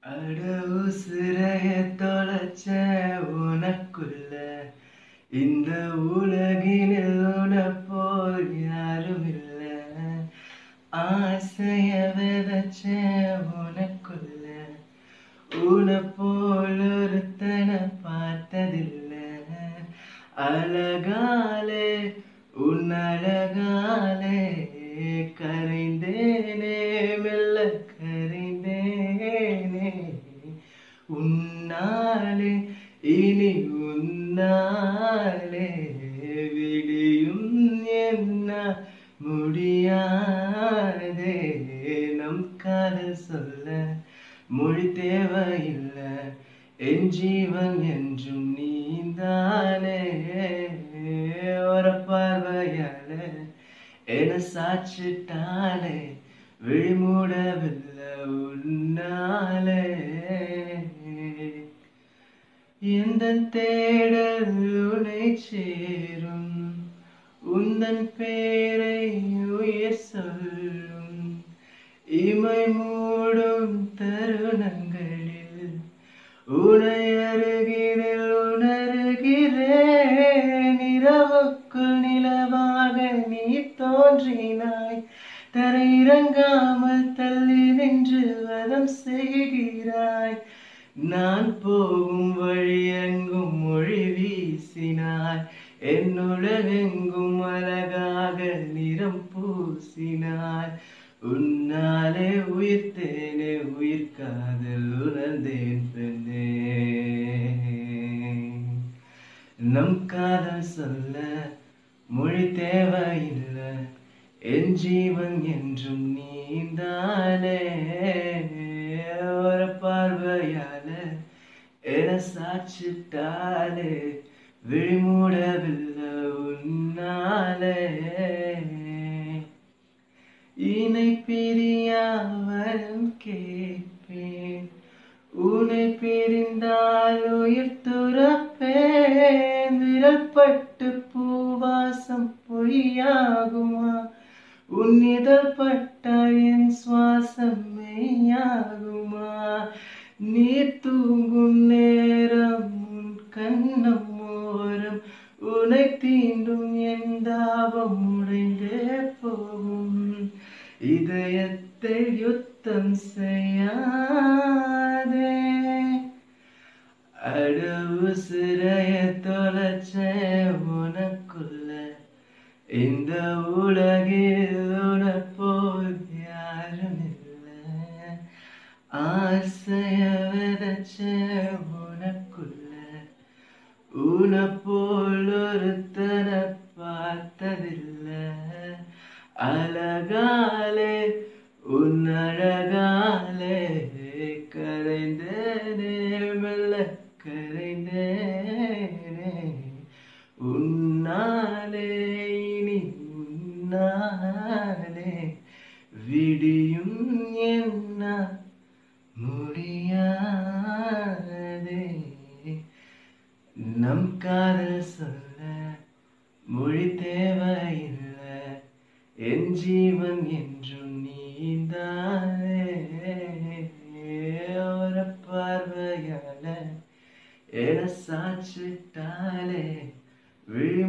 அட உசுரைய தொலைச்ச உனக்குள்ள இந்த உலகினில் உனப்போல் யாரும் இல்ல. ஆசைய விதைச்ச உனக்குள்ள உனப்போல் ஒருத்தனை பார்த்ததில்ல. அழகாலே உன் அழகாலே கரைந்தேனே, மெல்ல கரைந்தேனே. உன்னாலே இனி உன்னாலே விடியும் என்ன முடியாதே. நம் காதல் சொல்ல மொழி தேவையில்லை, என் ஜீவன் என்றும் நீந்தானே. ஒரு பார்வையால என சாட்சிட்டாலே விழிமூடவில்லை உன்னாலே. எந்த தேடல் உனை சேரும், உந்தன் பேரை உயிர் சொல்லும். இமை மூடும் தருணங்களில் உனை அருகினில் உணர்கிறேன். இரவுக்குள் நிலவாக நீ தோன்றினாய், தரையிறங்காமல் தள்ளி நின்று வதம் செய்கிறாய். நான் போகும் வழி எங்கும் மொழி வீசினாய், என் உலகெங்கும் அழகாக நிறம் பூசினாய். உன்னாலே உயிர்த்தேனே, உயிர் காதல் உணர்ந்தேன் பெண்ணே. நம் காதல் சொல்ல மொழி தேவையில்லை, என் ஜீவன் என்றும் நீந்தானே. ஒரு பார்வையால என சாட்சிட்டாலே விழிமூடவில்லை உன்னாலே. இணை பிரியாவரம் கேட்பேன், உன்னை பிரிந்தால் உயிர் துறப்பேன். விரல் பட்டு பூவாசம் பொய்யாகுமா, உன் இதழ் பட்டால் என் சுவாசம் மெய்யாகுமா. நீ தூங்கும் நேரம் உன் கண்ணம் ஓரம், உனை தீண்டும் என் தாபம் உடைந்தே போகும். இதயத்தை யுத்தம் செய்யாதே, அட உசுரைய தொலைச்ச உனக்குள்ள இந்த உலகில் உனப்போல் யாரும் இல்லை. ஆசைய விதைச்ச உனக்குள்ள உனப்போல் ஒருத்தனை பார்த்ததில்ல. அழகாலே உன் அழகாலே கரைந்தேனே, மெல்ல கரைந்தேனே. உன்னாலே இனி உன்னாலே விடியும் என்ன முடியாதே. நம் காதல் சொல்ல மொழி தேவையில்லை, என் ஜீவன் என்றும் நீந்தானே. ஒரு பார்வையால என சாட்சிட்டாலே விழி